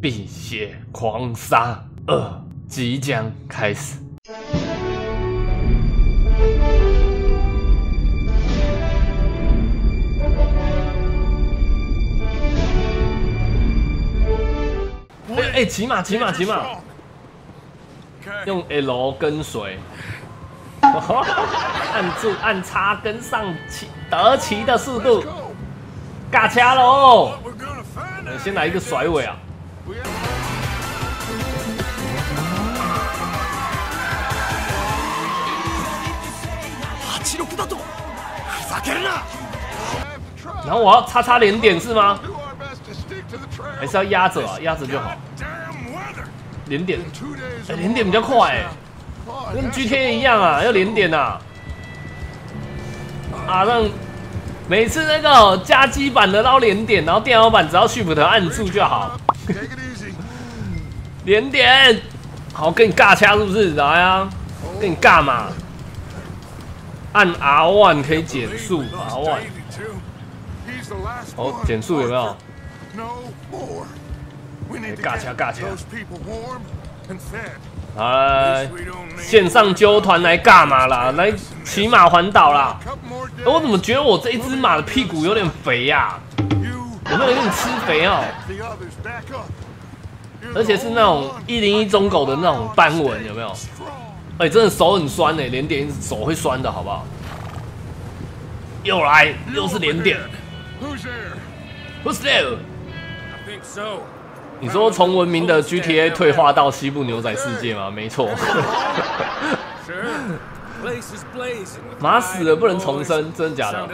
碧血狂杀2即将开始。骑马，用 L 跟随，按住按叉跟上德奇的速度，尬掐喽！先来一个甩尾啊！然后我要叉连点是吗？还是要压着啊？压着就好。连点，连点比较快跟 GTA 一样啊，要连点啊！让每次那个加基版的都要连点，然后电脑版只要 Shift 按住就好。连点，好，跟你尬掐是不是？来啊，跟你尬嘛！按 R1 可以减速 ，R1。哦，减速有没有？尬掐！来，线上揪团来尬马啦，来骑马环岛啦！我怎么觉得我这一只马的屁股有点肥呀？有没有点吃肥哦？而且是那种101中狗的那种斑纹，有没有？真的手很酸连点手会酸的好不好？又来，又是连点。Who's there？ 你说从文明的 GTA 退化到西部牛仔世界吗？没错。马死了不能重生，真的假的？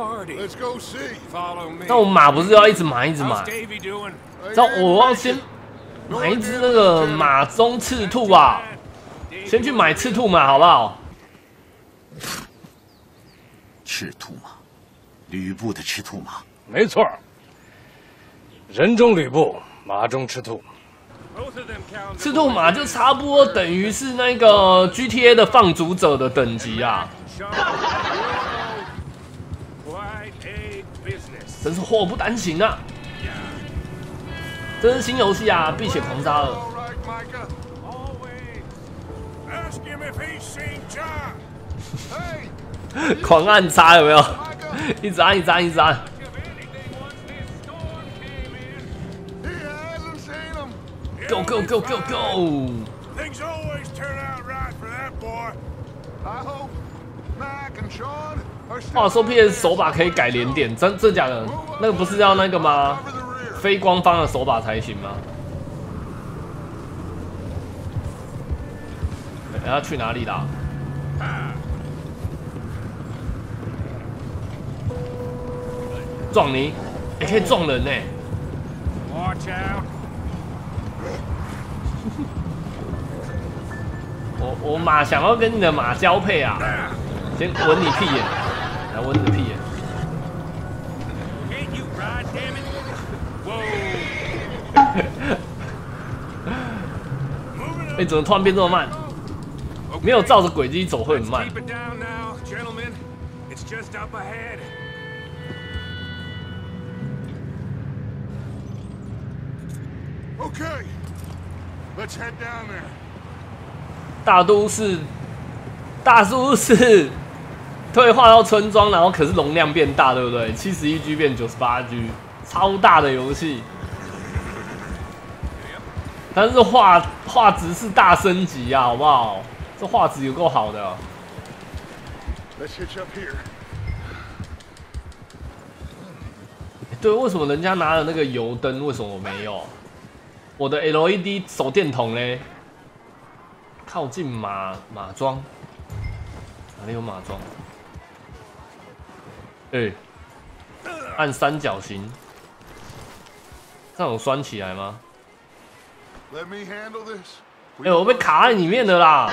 那我马不是要一直买？我要先买一只那个马鬃赤兔啊！先去买赤兔马好不好？ 赤兔马，吕布的赤兔马， 没错。人中吕布，马中赤兔。 赤兔马就差不多等于是那个 GTA 的放逐者的等级啊！真是祸不单行啊！这是新游戏啊，碧血狂杀2。狂按叉有没有？一直按。Go! Things always turn out right for that boy. I hope Mac and Sean are still. 话说 PS 手把可以改连点，真假的？那个不是要那个吗？非官方的手把才行吗？要去哪里啦？撞你，也可以撞人呢。 Watch out. 我马想要跟你的马交配啊！先闻你屁眼，来闻你的屁眼。怎么突然变这么慢？没有照着轨迹走会很慢。 Okay, let's head down there. 大都市退化到村庄，然后可是容量变大，对不对？71G 变98G， 超大的游戏。但是画质是大升级啊，好不好？这画质有够好的。对，为什么人家拿了那个油灯，为什么我没有？我的 LED 手电筒嘞？靠近马庄，哪里有马庄？按三角形，这样有拴起来吗？我被卡在里面了啦！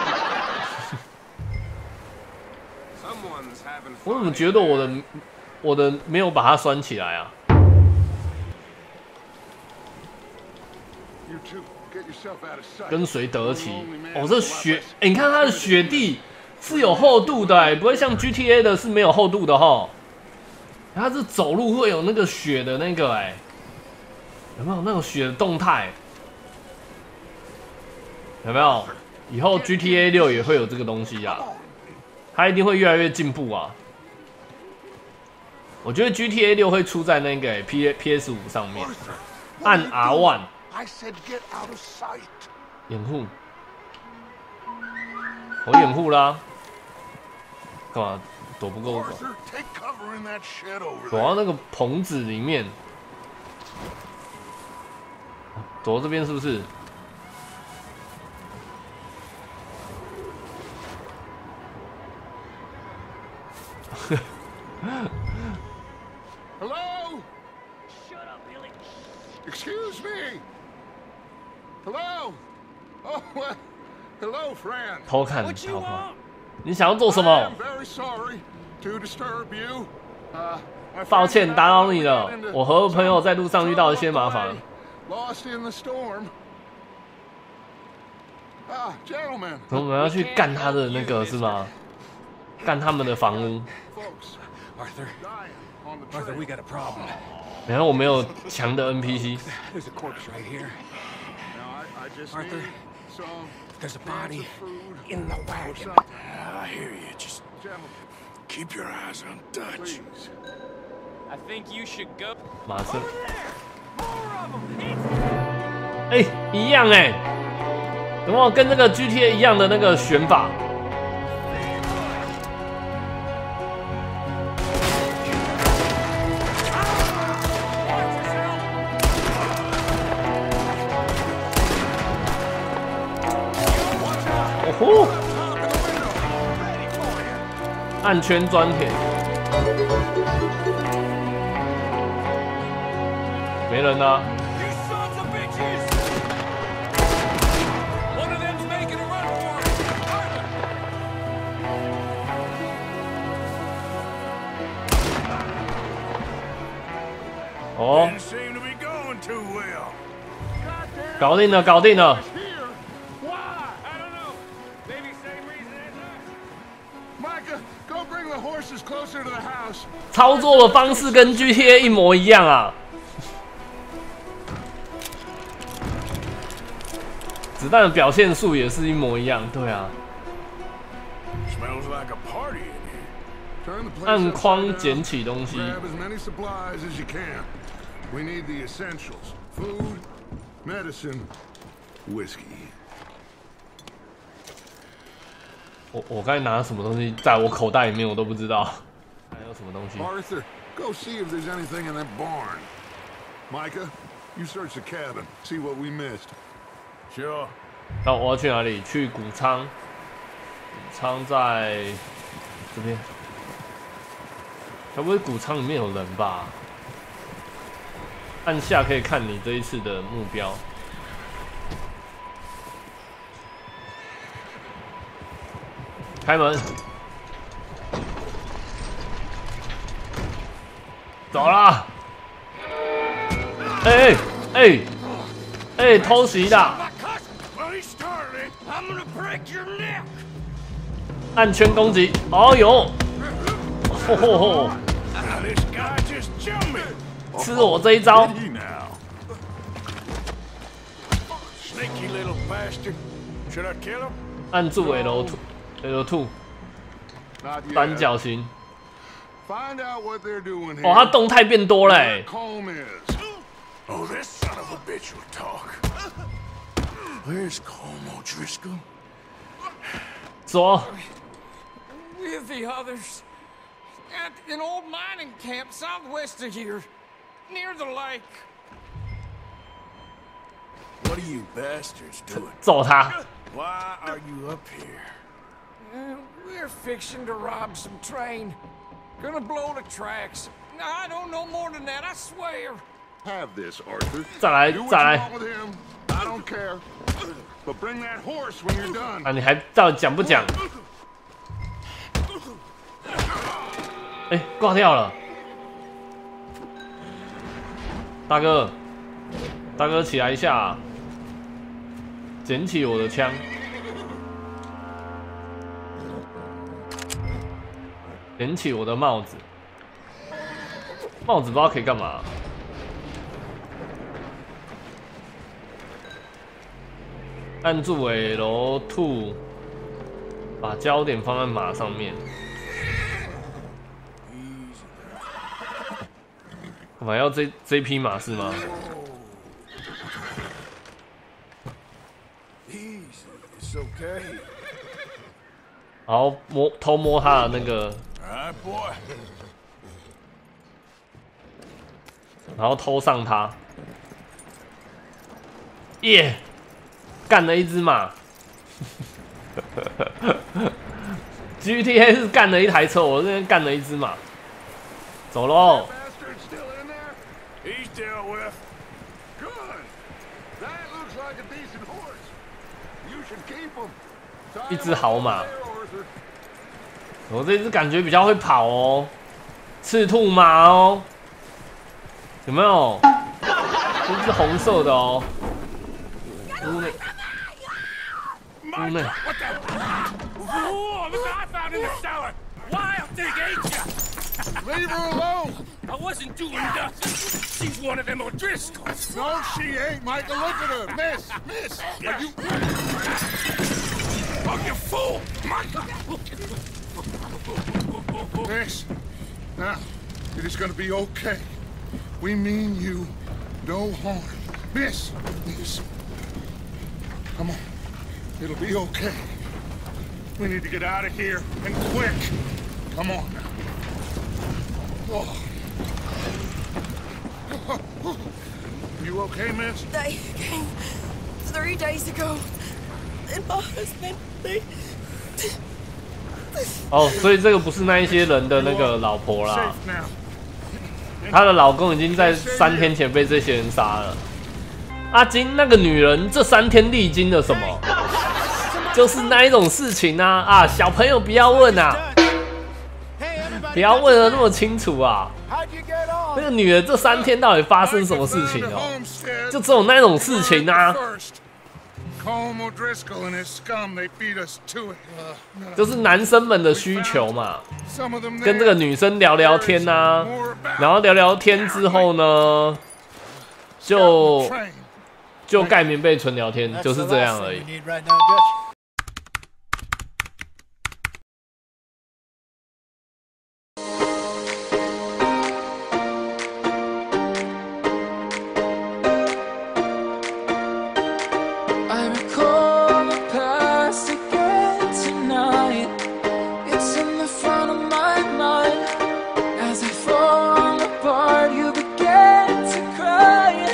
我怎么觉得我的没有把它拴起来啊？跟随德奇，这雪，你看它的雪地是有厚度的，不会像 GTA 的是没有厚度的哈。它是走路会有那个雪的那个有没有那种血的动态？有没有？以后 GTA 6也会有这个东西啊，它一定会越来越进步啊。我觉得 GTA 6会出在那个 PS5 上面，按 R1 掩护，我掩护啦，干嘛躲不够？躲到那个棚子里面，躲到这边是不是？ Hello? Shut up, Billy. Excuse me. Hello? Oh, well, hello, friend. 偷看，偷看。你想要做什么？ very sorry to disturb you. 抱歉打扰你了，我和朋友在路上遇到一些麻烦。 Lost in the storm. Gentlemen. 我们要去干他的那个是吗？干他们的房屋。 Arthur, we got a problem. 然后我没有强的 NPC。 There's a corpse right here. Arthur, there's a body in the wagon. I hear you. Just keep your eyes on Dutch. I think you should go. 马上。哎，一样哎，有没有跟那个 GTA 一样的那个选法？ 哦，按圈钻铁，没人啊。哦，搞定了，搞定了。 操作的方式跟 GTA 一模一样啊！子弹的表现数也是一模一样，对啊。按框捡起东西。我刚才拿什么东西在我口袋里面，我都不知道。还有什么东西 ？Arthur, go see if there's anything in that barn. Micah, you search the cabin, see what we missed. Sure. 那我要去哪里？去谷仓。谷仓在这边。该不会谷仓里面有人吧？按下可以看你这一次的目标。 开门，走啦！哎，偷袭的！按圈攻击，哦呦！吼吼吼！吃我这一招！按住 L2，单脚型。哦，他动态变多嘞。 Oh, this son of a bitch will talk. Where's Colm O'Driscoll? 左。 With the others at an old mining camp southwest of here, near the lake. What are you bastards doing? 揍他！ Why are you up here? We're fixing to rob some train. Gonna blow the tracks. I don't know more than that, I swear. Have this, Arthur. 再来， Do what 再 you 来！ want with him. I don't care. But bring that horse when you're done. 啊，你还到底讲不讲？哎，挂掉了。大哥，大哥起来一下，捡起我的枪。 捡起我的帽子，帽子不知道可以干嘛。 按住 L2， 把焦点放在马上面。干嘛要这匹马是吗？ It's okay. 然后偷摸他的那个， All right, boy. 然后偷上他，耶、干了一只马。GTA 是干了一台车，我这边干了一只马。走喽。 Bastard still in there? He's dealt with. Good. That looks like a decent horse. You should keep him. 一只好马。 There, Arthur. 我这只感觉比较会跑哦，赤兔马哦，有没有？这是红色的哦。屋内，屋内。 What the? Oh, look what I found in the cellar. Wild thing, ain't ya? Leave her alone. I wasn't doing nothing. She's one of them O'Driscolls. No, she ain't, Micah. Look at her. Miss. Are you... Oh, you fool! Michael! Miss. Now, it is going to be okay. We mean you no harm. Miss. Come on. It'll be okay. We need to get out of here, and quick. Come on now. Oh. You okay, miss? They came 3 days ago. And my husband, they... 哦，所以这个不是那一些人的那个老婆啦， Safe now. 她的老公已经在3天前被这些人杀了。阿金那个女人这3天历经了什么？就是那一种事情啊！啊，小朋友不要问啊，不要问得那么清楚啊！那个女人这3天到底发生什么事情哦？就只有那种事情啊！ Colm O'Driscoll and his scum, they beat us to it. 就是男生们的需求嘛，跟这个女生聊聊天啊，然后聊聊天之后呢，就盖棉被纯聊天，就是这样而已。